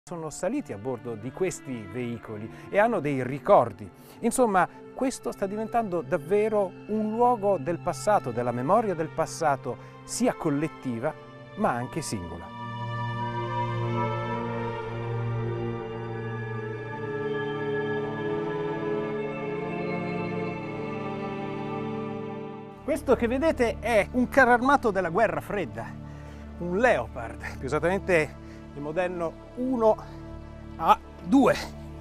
sono saliti a bordo di questi veicoli e hanno dei ricordi. Insomma, questo sta diventando davvero un luogo del passato, della memoria del passato, sia collettiva ma anche singola. Questo che vedete è un carro armato della guerra fredda, un Leopard, più esattamente il modello 1A2.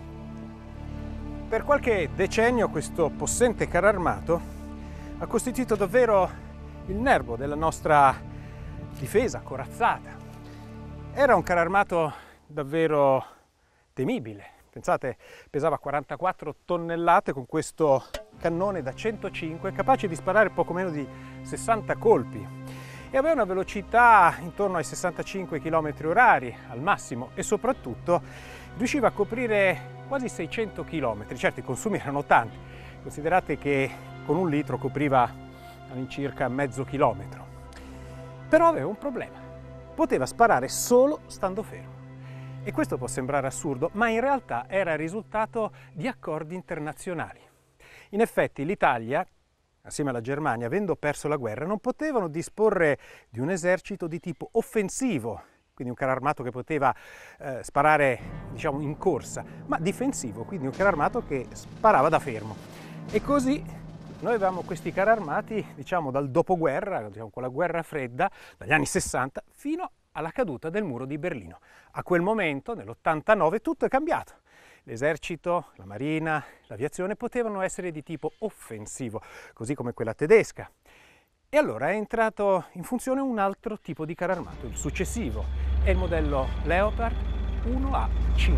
Per qualche decennio questo possente carro armato ha costituito davvero il nervo della nostra difesa corazzata. Era un carro armato davvero temibile. Pensate, pesava 44 tonnellate con questo cannone da 105, capace di sparare poco meno di 60 colpi e aveva una velocità intorno ai 65 km/h al massimo e soprattutto riusciva a coprire quasi 600 km. Certo, i consumi erano tanti, considerate che con un litro copriva all'incirca mezzo chilometro. Però aveva un problema, poteva sparare solo stando fermo. E questo può sembrare assurdo, ma in realtà era il risultato di accordi internazionali. In effetti l'Italia, assieme alla Germania, avendo perso la guerra, non potevano disporre di un esercito di tipo offensivo, quindi un carro armato che poteva sparare, diciamo, in corsa, ma difensivo, quindi un carro armato che sparava da fermo. E così noi avevamo questi carri armati, diciamo, dal dopoguerra, diciamo, con la guerra fredda, dagli anni 60 fino alla caduta del muro di Berlino. A quel momento, nell'89, tutto è cambiato. L'esercito, la marina, l'aviazione potevano essere di tipo offensivo, così come quella tedesca. E allora è entrato in funzione un altro tipo di carro armato, il successivo, è il modello Leopard 1A5.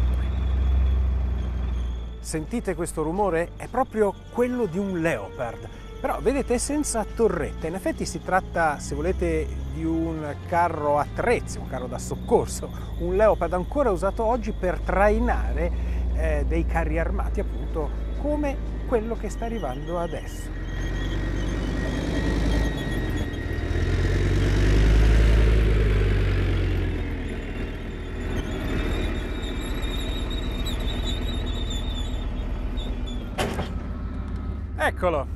Sentite questo rumore? È proprio quello di un Leopard. Però vedete, senza torretta. In effetti si tratta, se volete, di un carro attrezzi, un carro da soccorso, un Leopard ancora usato oggi per trainare dei carri armati, appunto, come quello che sta arrivando adesso. Eccolo!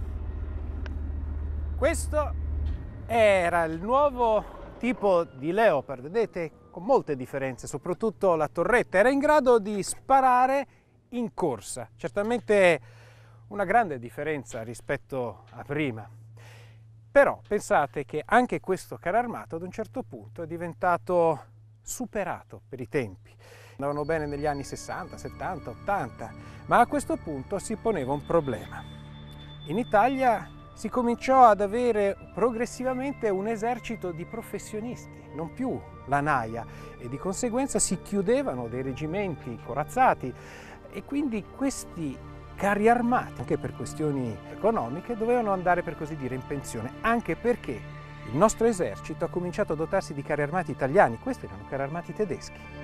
Questo era il nuovo tipo di Leopard, vedete, con molte differenze, soprattutto la torretta. Era in grado di sparare in corsa, certamente una grande differenza rispetto a prima. Però pensate che anche questo carro armato ad un certo punto è diventato superato per i tempi. Andavano bene negli anni 60, 70, 80, ma a questo punto si poneva un problema. In Italia si cominciò ad avere progressivamente un esercito di professionisti, non più la naia, e di conseguenza si chiudevano dei reggimenti corazzati e quindi questi carri armati, anche per questioni economiche, dovevano andare, per così dire, in pensione, anche perché il nostro esercito ha cominciato a dotarsi di carri armati italiani, questi erano carri armati tedeschi.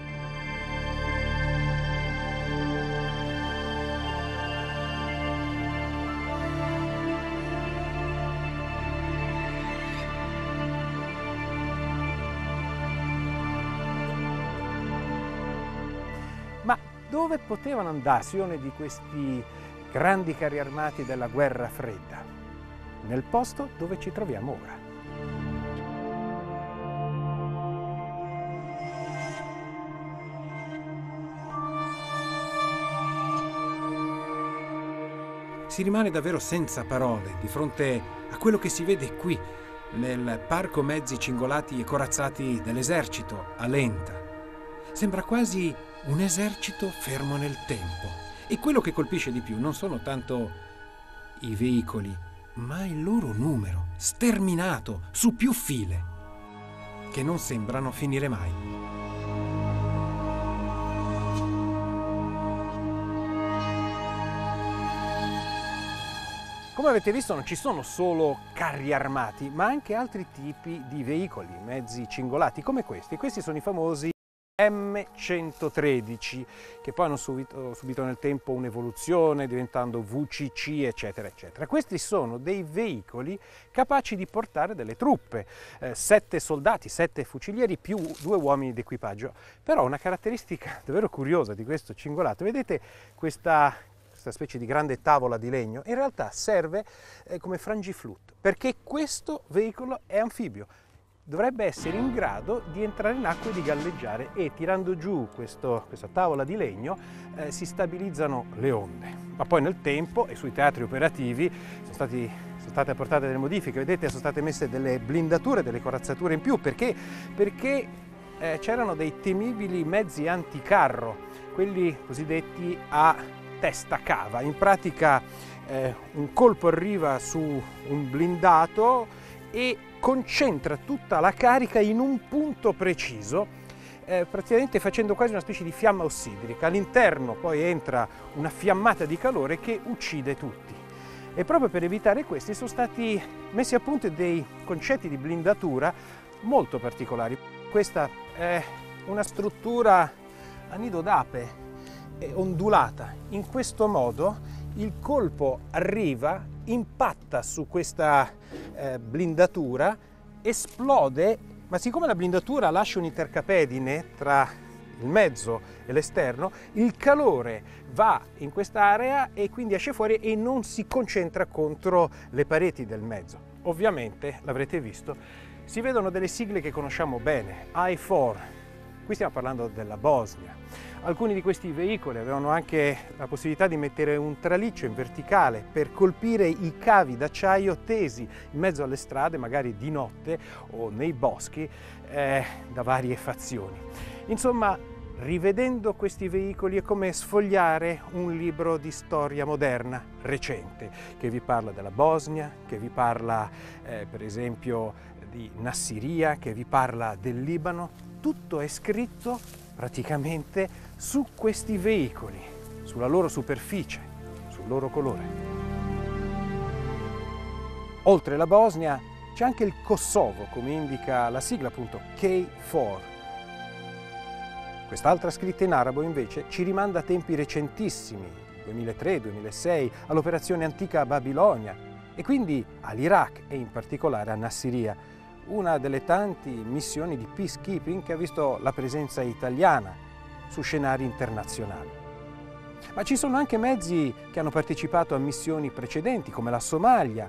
Ma dove potevano andare di questi grandi carri armati della guerra fredda? Nel posto dove ci troviamo ora. Si rimane davvero senza parole di fronte a quello che si vede qui, nel parco mezzi cingolati e corazzati dell'esercito a Lenta. Sembra quasi un esercito fermo nel tempo. E quello che colpisce di più non sono tanto i veicoli, ma il loro numero, sterminato su più file, che non sembrano finire mai. Come avete visto, non ci sono solo carri armati, ma anche altri tipi di veicoli, mezzi cingolati come questi. Questi sono i famosi M113, che poi hanno subito nel tempo un'evoluzione diventando VCC, eccetera, eccetera. Questi sono dei veicoli capaci di portare delle truppe, 7 soldati, 7 fucilieri più 2 uomini d'equipaggio. Però una caratteristica davvero curiosa di questo cingolato, vedete questa specie di grande tavola di legno, in realtà serve come frangiflutto, perché questo veicolo è anfibio. Dovrebbe essere in grado di entrare in acqua e di galleggiare, e tirando giù questa tavola di legno si stabilizzano le onde. Ma poi nel tempo e sui teatri operativi sono state apportate delle modifiche, vedete, sono state messe delle blindature, delle corazzature in più, perché c'erano dei temibili mezzi anticarro, quelli cosiddetti a testa cava. In pratica un colpo arriva su un blindato e concentra tutta la carica in un punto preciso, praticamente facendo quasi una specie di fiamma ossidrica. All'interno poi entra una fiammata di calore che uccide tutti. E proprio per evitare questi sono stati messi a punto dei concetti di blindatura molto particolari. Questa è una struttura a nido d'ape, ondulata. In questo modo il colpo arriva, impatta su questa blindatura, esplode, ma siccome la blindatura lascia un intercapedine tra il mezzo e l'esterno, il calore va in quest'area e quindi esce fuori e non si concentra contro le pareti del mezzo. Ovviamente, l'avrete visto, si vedono delle sigle che conosciamo bene, I4, qui stiamo parlando della Bosnia. Alcuni di questi veicoli avevano anche la possibilità di mettere un traliccio in verticale per colpire i cavi d'acciaio tesi in mezzo alle strade, magari di notte o nei boschi, da varie fazioni. Insomma, rivedendo questi veicoli è come sfogliare un libro di storia moderna recente, che vi parla della Bosnia, che vi parla per esempio di Nassiria, che vi parla del Libano. Tutto è scritto praticamente su questi veicoli, sulla loro superficie, sul loro colore. Oltre la Bosnia c'è anche il Kosovo, come indica la sigla, appunto K4. Quest'altra scritta in arabo invece ci rimanda a tempi recentissimi, 2003-2006, all'operazione antica Babilonia e quindi all'Iraq e in particolare a Nassiria, una delle tante missioni di peacekeeping che ha visto la presenza italiana su scenari internazionali. Ma ci sono anche mezzi che hanno partecipato a missioni precedenti, come la Somalia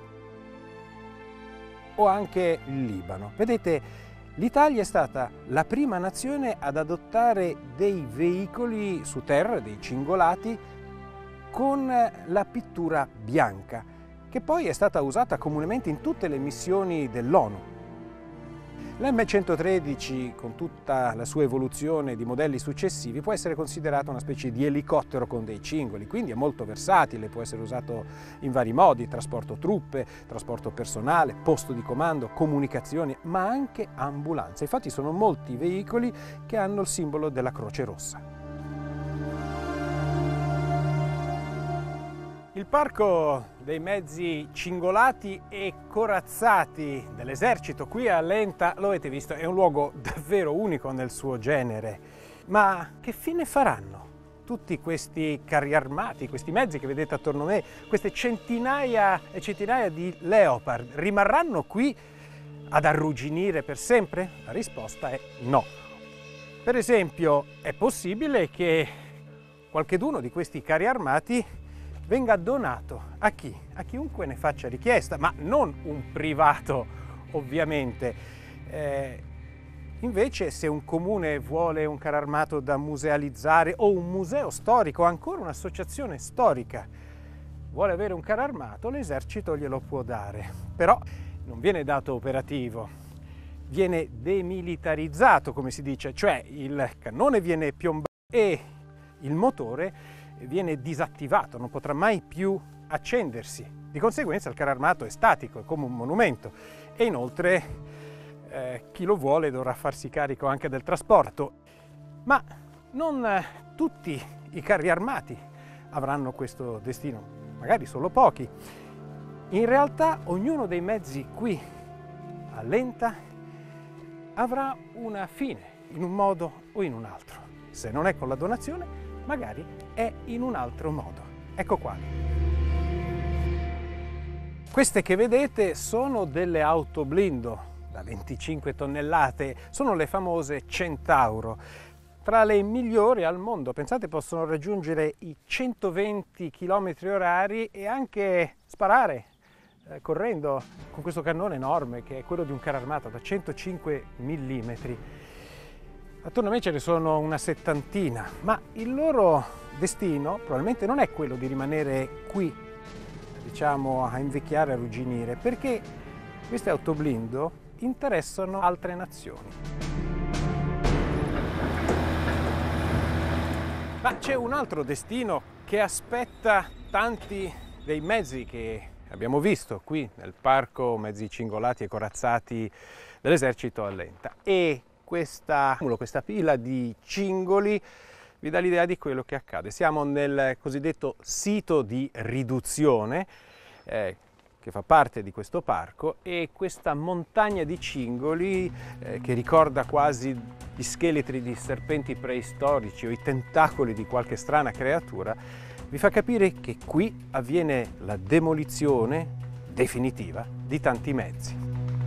o anche il Libano. Vedete, l'Italia è stata la prima nazione ad adottare dei veicoli su terra, dei cingolati, con la pittura bianca, che poi è stata usata comunemente in tutte le missioni dell'ONU. L'M113, con tutta la sua evoluzione di modelli successivi, può essere considerato una specie di elicottero con dei cingoli, quindi è molto versatile, può essere usato in vari modi: trasporto truppe, trasporto personale, posto di comando, comunicazioni, ma anche ambulanze. Infatti sono molti veicoli che hanno il simbolo della Croce Rossa. Il parco dei mezzi cingolati e corazzati dell'esercito qui a Lenta, lo avete visto, è un luogo davvero unico nel suo genere. Ma che fine faranno tutti questi carri armati, questi mezzi che vedete attorno a me, queste centinaia e centinaia di Leopard? Rimarranno qui ad arrugginire per sempre? La risposta è no. Per esempio, è possibile che qualcheduno di questi carri armati venga donato a chi? A chiunque ne faccia richiesta, ma non un privato, ovviamente. Invece, se un comune vuole un carro armato da musealizzare, o un museo storico, o ancora un'associazione storica vuole avere un carro armato, l'esercito glielo può dare. Però non viene dato operativo, viene demilitarizzato, come si dice, cioè il cannone viene piombato e il motore viene disattivato, non potrà mai più accendersi. Di conseguenza il carro armato è statico, è come un monumento, e inoltre chi lo vuole dovrà farsi carico anche del trasporto. Ma non tutti i carri armati avranno questo destino, magari solo pochi. In realtà ognuno dei mezzi qui a Lenta avrà una fine. in un modo o in un altro. Se non è con la donazione, magari è in un altro modo. Ecco qua. Queste che vedete sono delle auto blindo da 25 tonnellate, sono le famose Centauro, tra le migliori al mondo. Pensate, possono raggiungere i 120 km/h e anche sparare correndo con questo cannone enorme che è quello di un carro armato da 105 mm. Attorno a me ce ne sono una settantina, ma il loro destino probabilmente non è quello di rimanere qui, diciamo, a invecchiare, a arrugginire, perché queste auto blindo interessano altre nazioni. Ma c'è un altro destino che aspetta tanti dei mezzi che abbiamo visto qui nel parco, mezzi cingolati e corazzati dell'esercito Allenta, e questa pila di cingoli vi dà l'idea di quello che accade. Siamo nel cosiddetto sito di riduzione che fa parte di questo parco, e questa montagna di cingoli che ricorda quasi gli scheletri di serpenti preistorici o i tentacoli di qualche strana creatura vi fa capire che qui avviene la demolizione definitiva di tanti mezzi.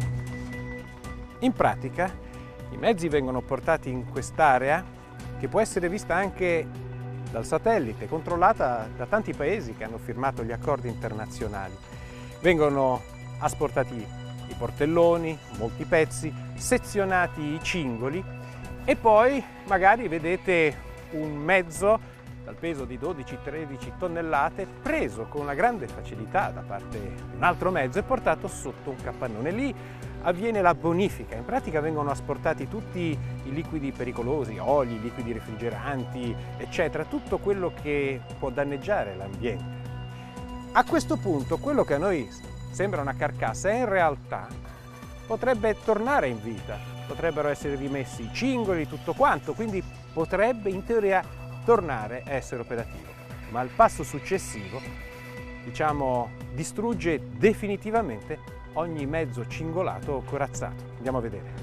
In pratica i mezzi vengono portati in quest'area che può essere vista anche dal satellite, controllata da tanti paesi che hanno firmato gli accordi internazionali. Vengono asportati i portelloni, molti pezzi, sezionati i cingoli e poi magari vedete un mezzo dal peso di 12-13 tonnellate preso con una grande facilità da parte di un altro mezzo e portato sotto un capannone. Lì avviene la bonifica, in pratica vengono asportati tutti i liquidi pericolosi, oli, liquidi refrigeranti, eccetera, tutto quello che può danneggiare l'ambiente. A questo punto quello che a noi sembra una carcassa in realtà potrebbe tornare in vita, potrebbero essere rimessi i cingoli, tutto quanto, quindi potrebbe in teoria tornare a essere operativo. Ma il passo successivo, diciamo, distrugge definitivamente ogni mezzo cingolato o corazzato. Andiamo a vedere.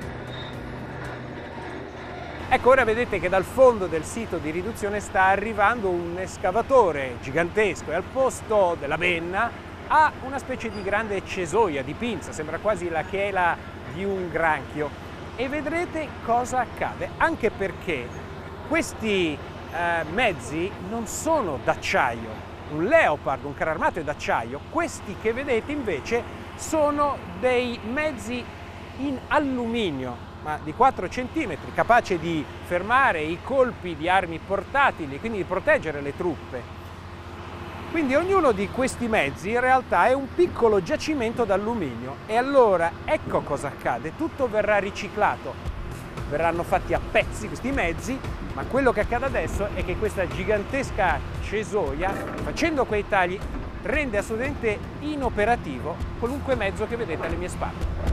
Ecco, ora vedete che dal fondo del sito di riduzione sta arrivando un escavatore gigantesco e al posto della benna ha una specie di grande cesoia, di pinza, sembra quasi la chela di un granchio. E vedrete cosa accade, anche perché questi mezzi non sono d'acciaio. Un Leopard, un carro armato è d'acciaio, questi che vedete invece sono dei mezzi in alluminio, ma di 4 cm, capace di fermare i colpi di armi portatili, quindi di proteggere le truppe. Quindi ognuno di questi mezzi in realtà è un piccolo giacimento d'alluminio e allora ecco cosa accade, tutto verrà riciclato, verranno fatti a pezzi questi mezzi, ma quello che accade adesso è che questa gigantesca cesoia, facendo quei tagli, rende assolutamente inoperativo qualunque mezzo che vedete alle mie spalle.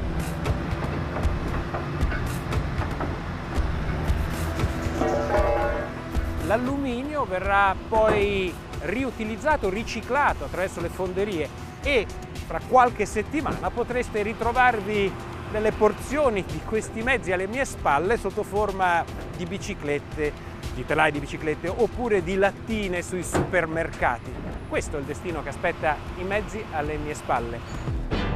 L'alluminio verrà poi riutilizzato, riciclato attraverso le fonderie e fra qualche settimana potreste ritrovarvi delle porzioni di questi mezzi alle mie spalle sotto forma di biciclette, di telai di biciclette oppure di lattine sui supermercati. Questo è il destino che aspetta i mezzi alle mie spalle.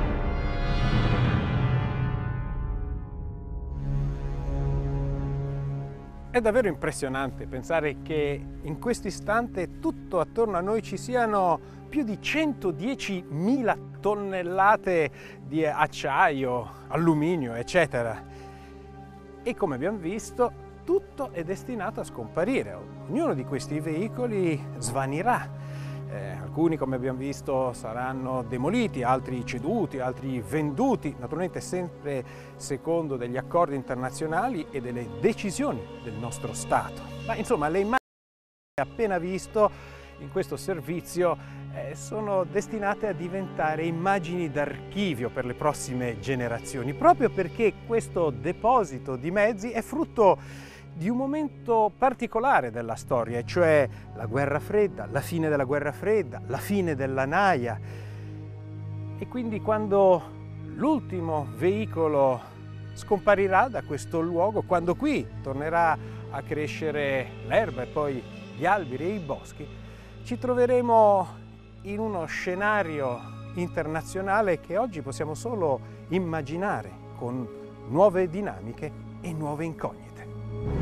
È davvero impressionante pensare che in questo istante tutto attorno a noi ci siano più di 110.000 tonnellate di acciaio, alluminio, eccetera. E come abbiamo visto, tutto è destinato a scomparire. Ognuno di questi veicoli svanirà. Alcuni, come abbiamo visto, saranno demoliti, altri ceduti, altri venduti, naturalmente sempre secondo degli accordi internazionali e delle decisioni del nostro Stato. Ma insomma, le immagini che abbiamo appena visto in questo servizio sono destinate a diventare immagini d'archivio per le prossime generazioni, proprio perché questo deposito di mezzi è frutto di un momento particolare della storia, cioè la guerra fredda, la fine della guerra fredda, la fine della naia. E quindi quando l'ultimo veicolo scomparirà da questo luogo, quando qui tornerà a crescere l'erba e poi gli alberi e i boschi, ci troveremo in uno scenario internazionale che oggi possiamo solo immaginare, con nuove dinamiche e nuove incognite.